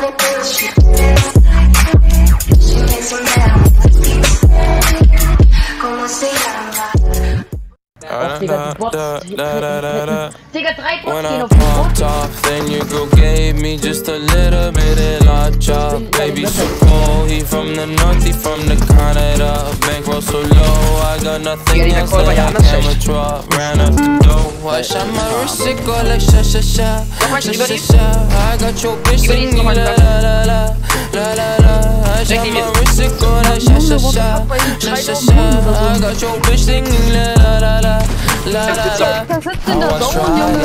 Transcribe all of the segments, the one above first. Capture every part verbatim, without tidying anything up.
Ach, Digga, die Bots. Digga, drei Bots When gehen I auf den popped off, then your girl gave me just a little bit of la chop. Baby so cold, he from the north, he from the Canada. Bankroll so low, I got nothing else that I can withdraw. Ran up the dough, I shot my wrist, it go like sha sha sha, sha sha sha. I got your bitch singing la la la la, la la la. I shot my wrist, it go like sha sha sha, sha sha sha. I got your bitch singing la la la la. La, la, la. Der sitzt in der Zone, Junge.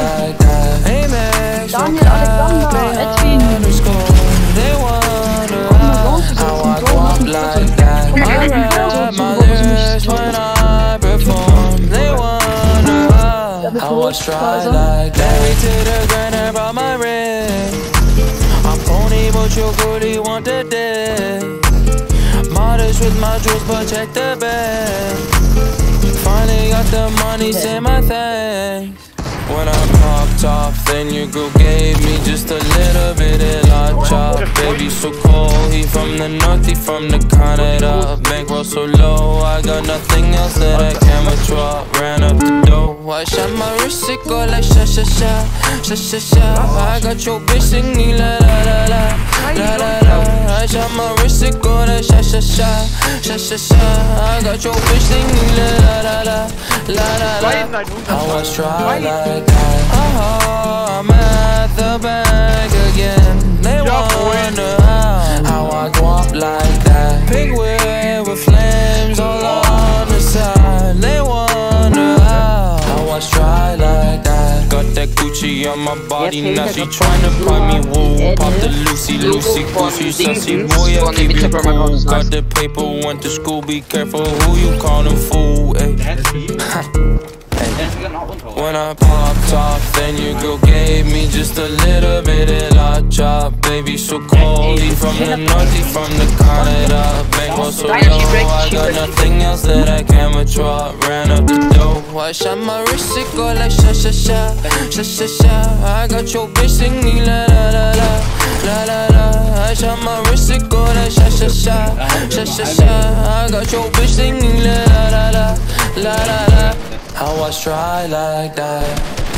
Daniel, Alexander, Edwin. They wonder how I go up like that. I rap my lyrics when I perform. They wonder how I try like that. Married to the grind, I brought my ring. I'm pony, but your booty want the dick. Modest with my jewels, but check the bag. Finally got the money, say my thanks. When I popped off, then your girl gave me just a little bit of la chop. Baby so cold, he from the north, he from the Canada. Bankroll so low, I got nothing else that I can withdraw. Ran up the dough, I shot my wrist, it go like sha sha sha, sha sha sha. I got your bitch singing la la la la, la la la. I shot my wrist, it go like sha sha sha, sha sha sha. I got your bitch singing la la la la, la la la. I was try like that. Oh, I'm at the bank again. They wonder how, how I go up like that. Pink whip with flames all on the side. They wonder how, how I try like that. Got that Gucci on my body, now she tryna buy me woo. Pop the Lucy, Lucy, Gucci, sussy boy, I keep you cool. Got the paper, went to school, be careful who you callin' fool, ayy. When I popped off, then your girl gave me just a little bit of la chop. Baby so cold, he from the north, he from the Canada. Bankroll so low, I got nothing else that I can withdraw. Ran up the dough, I shot my wrist, it go like sha sha sha, sha sha sha. I got your bitch singing la la la la, la la la. I shot my wrist, it go like sha sha sha, sha sha sha. I got your bitch singing la la la la, la la la. How I try like that.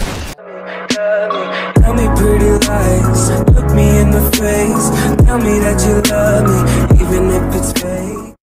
Tell me pretty lies, look me in the face. Tell me that you love me, even if it's fake.